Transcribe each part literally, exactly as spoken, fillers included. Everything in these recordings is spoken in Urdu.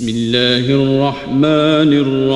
بسم اللہ الرحمن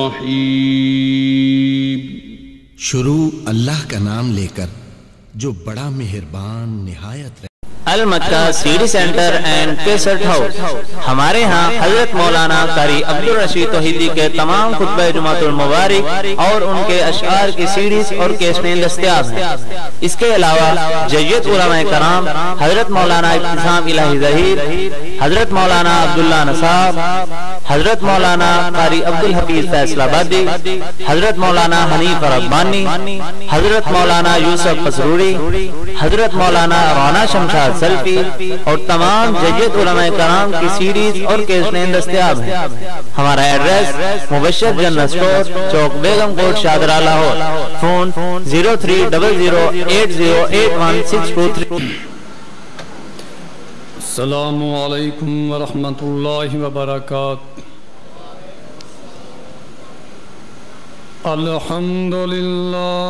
الرحیم. شروع اللہ کا نام لے کر جو بڑا مہربان نہایت رحم. المکہ C D centre and cassette house. ہمارے ہاں حضرت مولانا قاری عبدالرشید توحیدی کے تمام خطبہ جمعۃ المبارک اور ان کے اشعار کی سیڈیز اور کیسٹیں دستیاب ہیں. اس کے علاوہ جید علماء کرام حضرت مولانا ابتسام الہی ظہیر، حضرت مولانا عبداللہ نصاب، حضرت مولانا قاری عبدالحفیظ فیصل آبادی، حضرت مولانا حنیف ربانی، حضرت مولانا یوسف مسروری، حضرت مولانا رانا شمشاد سلفی اور تمام جید علماء کرام کی سیڈیز اور کیسٹیں دستیاب ہیں. ہمارا ایڈریس مبشر جنرل اسٹور، چوک Begum Kot, Shahdara, Lahore. Phone zero three double zero eight zero eight one six two three. السلام علیکم ورحمۃ اللہ وبرکاتہ. الحمدللہ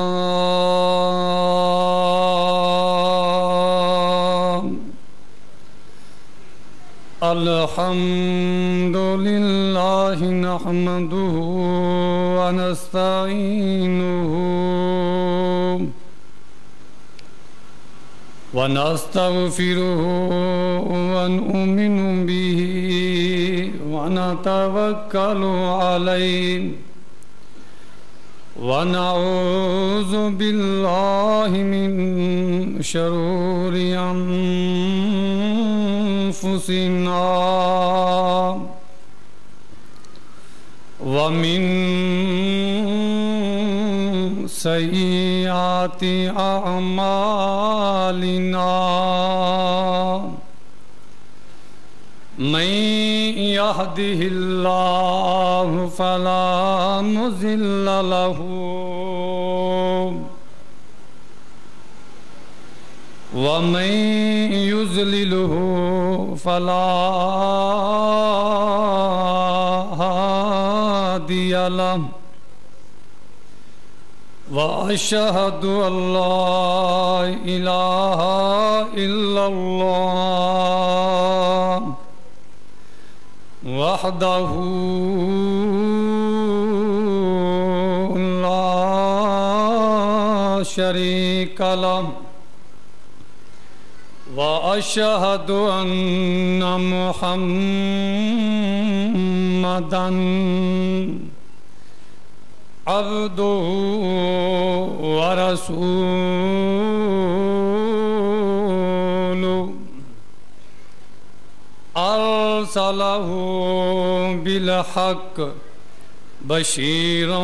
الحمدللہ نحمدہ ونستعینہ ونستغفره ونؤمن به ونتوکل علیہ ونعوذ باللہ من شرور انفسنا ومن سیئات اعمالنا من يهده الله فلا مضل له ومن يضلله فلا هادي له وأشهد أن لا إله إلا الله وحده لا شريك له وأشهد أن محمدًا عبده ورسوله أرسله بالحق بشيرا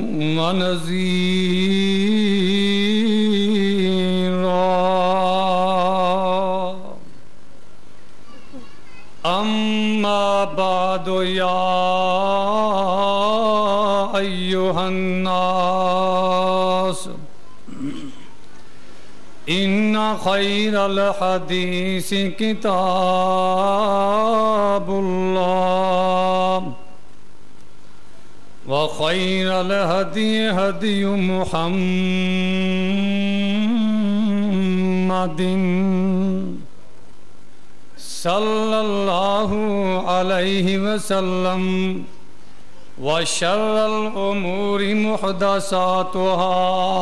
ونذيرا. أما بعد يا أيها الناس إن خير الحديث كتاب الله وخير الهدي هدي محمد صلى الله عليه وسلم وشر الأمور محدثاتها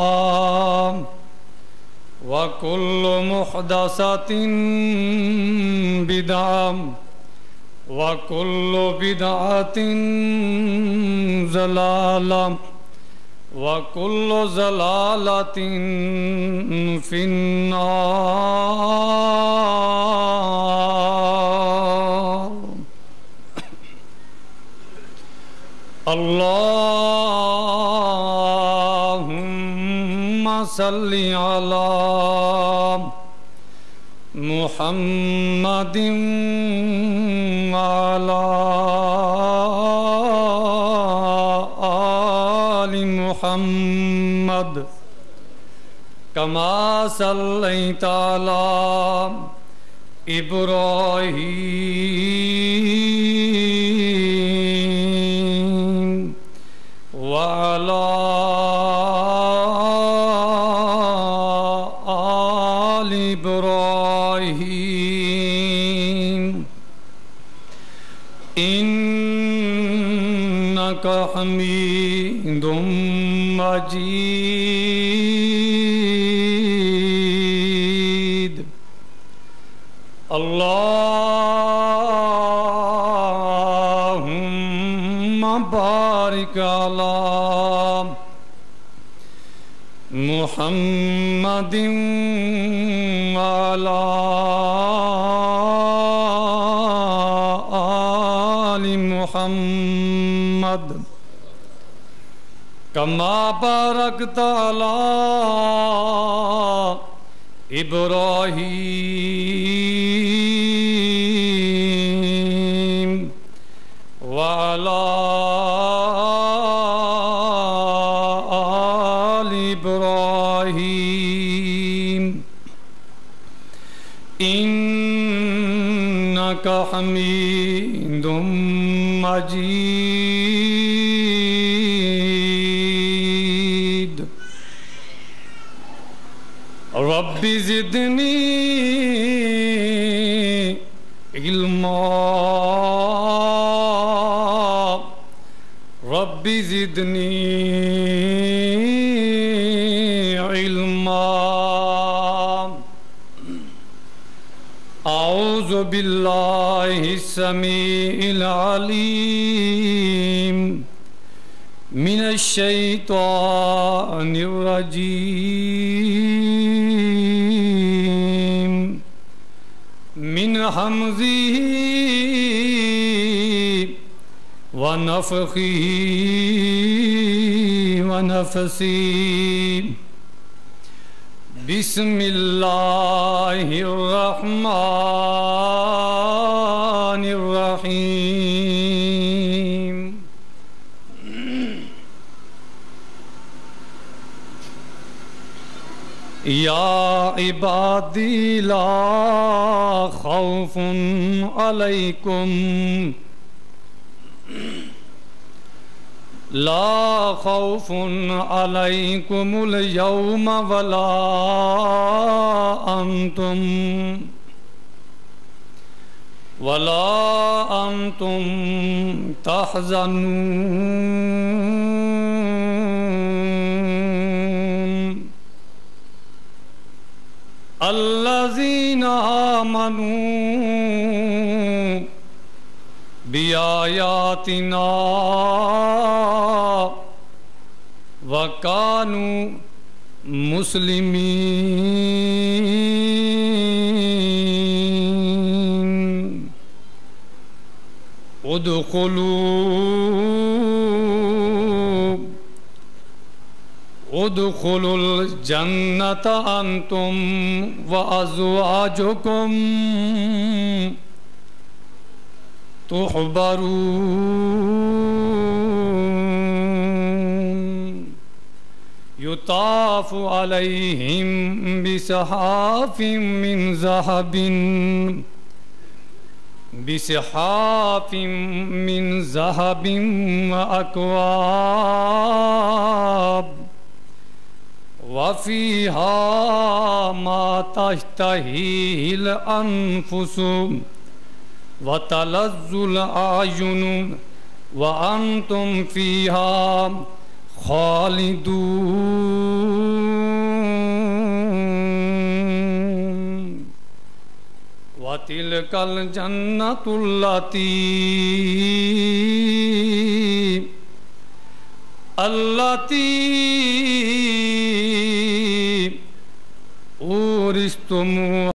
وكل محدثة بدعة وكل بدعة ضلالة وكل ضلالة في النار. اللهم صل على محمد وعلى آل محمد كما صليت على إبراهيم وعلى آل إبراهيم إن حميد مجيد اللهم بارك على محمد وعلى آل محمد كما باركت على إبراهيم وعلى آل إبراهيم إنك حميد مجيد رب زدني علما رب زدني علما أعوذ بالله السميع العليم من الشيطان الرجيم من همزه ونفخه ونفسه بسم الله الرحمن الرحيم يا عبادي لا خوف عليكم لا خوف عليكم اليوم ولا أنتم ولا أنتم تحزنون الذين آمنوا بآياتنا وكانوا مسلمين ادخلوا ادخلوا الجنة أنتم وأزواجكم تحبرون يطاف عليهم بصحاف من ذهب بصحاف من ذهب وأكواب وفيها ما تشتهيه الأنفس وتلذ الأعين وأنتم فيها خالدون وتلك الجنة التي التي أورثتموها